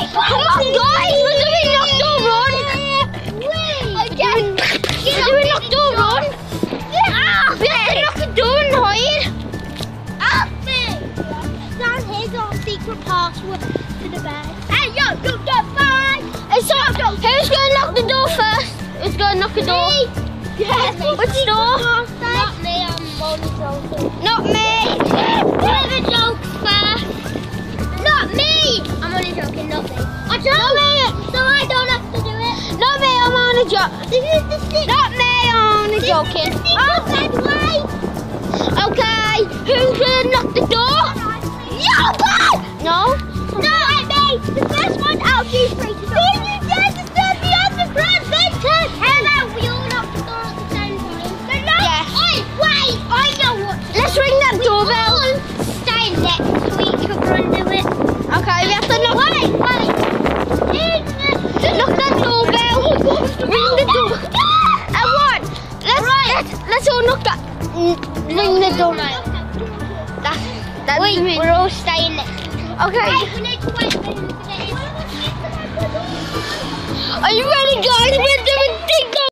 Come on, guys, we're doing knock door run. We're doing knock door run. We have to knock the door and hide. Down here's our secret password to the bed. Hey, yo, don't get mine. So, who's going to knock the door first? Who's going to knock the door? Yes, which door? Not me, I'm only joking. Not me. Whoever jokes first. Not me! I'm only joking, not me. I don't so I don't have to do it. Not me, I'm only joking. This is the stick. Not me, I'm only joking. Oh, bad way. Okay, who's going to knock the door? No? No, I made the first one out. You three to knock. You dare to stand beyond the front benches. Hello, we all knock the door at the same time. But no, Yeah. Wait, I know what. Let's ring that doorbell. Stay next to each other and do it. Okay, we have to knock. Wait. Knock that doorbell. Ring the door. And what? Let's all knock that. Ring the door. That's Wait, me. we're all staying next. Okay. Wait, we need to wait.